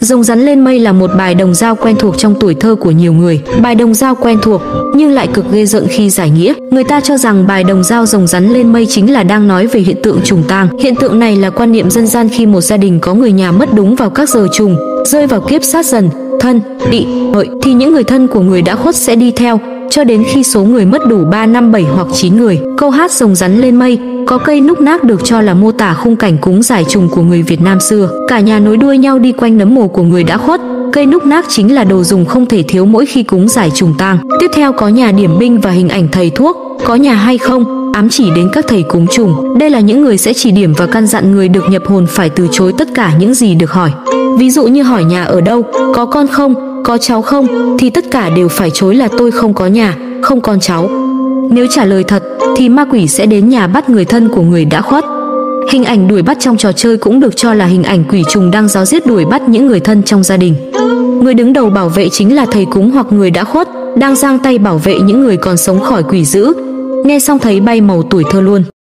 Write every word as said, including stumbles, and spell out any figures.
Rồng rắn lên mây là một bài đồng dao quen thuộc trong tuổi thơ của nhiều người. Bài đồng dao quen thuộc nhưng lại cực ghê rợn khi giải nghĩa. Người ta cho rằng bài đồng dao rồng rắn lên mây chính là đang nói về hiện tượng trùng tang. Hiện tượng này là quan niệm dân gian khi một gia đình có người nhà mất đúng vào các giờ trùng, rơi vào kiếp sát dần, thân, tỵ, hợi thì những người thân của người đã khuất sẽ đi theo cho đến khi số người mất đủ ba, năm, bảy hoặc chín người. Câu hát rồng rắn lên mây có cây núc nác được cho là mô tả khung cảnh cúng giải trùng của người Việt Nam xưa. Cả nhà nối đuôi nhau đi quanh nấm mồ của người đã khuất. Cây núc nác chính là đồ dùng không thể thiếu mỗi khi cúng giải trùng tang. Tiếp theo có nhà điểm binh và hình ảnh thầy thuốc. Có nhà hay không ám chỉ đến các thầy cúng trùng. Đây là những người sẽ chỉ điểm và căn dặn người được nhập hồn phải từ chối tất cả những gì được hỏi. Ví dụ như hỏi nhà ở đâu, có con không, có cháu không, thì tất cả đều phải chối là tôi không có nhà, không con cháu. Nếu trả lời thật thì ma quỷ sẽ đến nhà bắt người thân của người đã khuất. Hình ảnh đuổi bắt trong trò chơi cũng được cho là hình ảnh quỷ trùng đang giáo giết đuổi bắt những người thân trong gia đình. Người đứng đầu bảo vệ chính là thầy cúng hoặc người đã khuất, đang giang tay bảo vệ những người còn sống khỏi quỷ dữ. Nghe xong thấy bay màu tuổi thơ luôn.